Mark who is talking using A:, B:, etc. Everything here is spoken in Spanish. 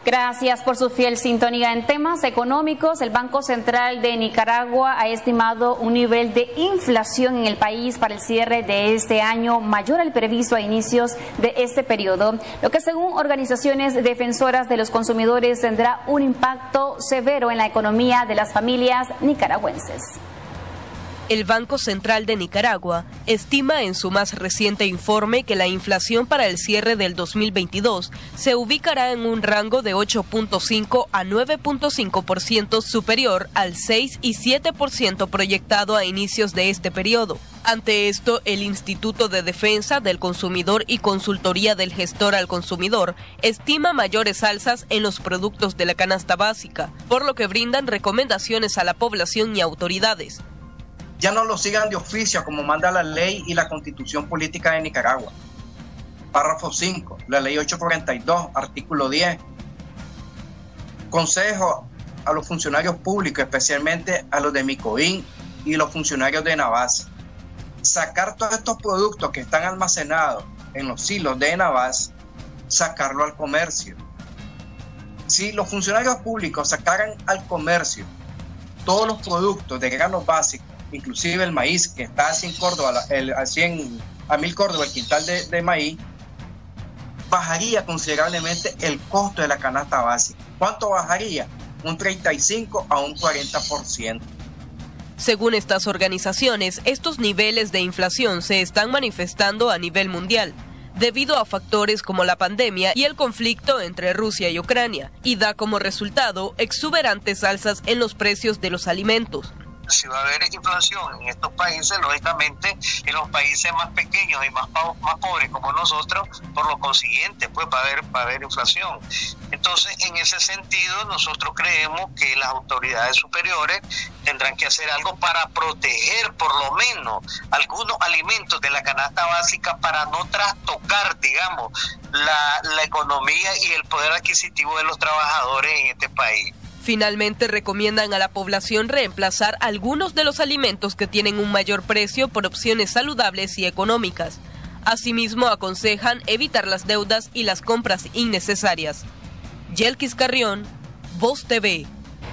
A: Gracias por su fiel sintonía. En temas económicos, el Banco Central de Nicaragua ha estimado un nivel de inflación en el país para el cierre de este año mayor al previsto a inicios de este periodo, lo que según organizaciones defensoras de los consumidores tendrá un impacto severo en la economía de las familias nicaragüenses.
B: El Banco Central de Nicaragua estima en su más reciente informe que la inflación para el cierre del 2022 se ubicará en un rango de 8.5 a 9.5% superior al 6 y 7% proyectado a inicios de este periodo. Ante esto, el Instituto de Defensa del Consumidor y Consultoría del Gestor al Consumidor estima mayores alzas en los productos de la canasta básica, por lo que brindan recomendaciones a la población y autoridades.
C: Ya no lo sigan de oficio como manda la ley y la Constitución Política de Nicaragua. Párrafo 5, la ley 842, artículo 10. Consejo a los funcionarios públicos, especialmente a los de Micoín y los funcionarios de Enavás. Sacar todos estos productos que están almacenados en los silos de Enavás, sacarlo al comercio. Si los funcionarios públicos sacaran al comercio todos los productos de granos básicos, inclusive el maíz, que está a 100 Córdoba, a 1000 Córdoba el quintal de maíz, bajaría considerablemente el costo de la canasta básica. ¿Cuánto bajaría? Un 35 a un 40%.
B: Según estas organizaciones, estos niveles de inflación se están manifestando a nivel mundial, debido a factores como la pandemia y el conflicto entre Rusia y Ucrania, y da como resultado exuberantes alzas en los precios de los alimentos.
D: Si va a haber inflación en estos países, lógicamente en los países más pequeños y más pobres como nosotros, por lo consiguiente, pues va a haber inflación. Entonces, en ese sentido, nosotros creemos que las autoridades superiores tendrán que hacer algo para proteger por lo menos algunos alimentos de la canasta básica para no trastocar, digamos, la economía y el poder adquisitivo de los trabajadores en este país.
B: Finalmente, recomiendan a la población reemplazar algunos de los alimentos que tienen un mayor precio por opciones saludables y económicas. Asimismo, aconsejan evitar las deudas y las compras innecesarias. Yelkis Carrión, Voz TV.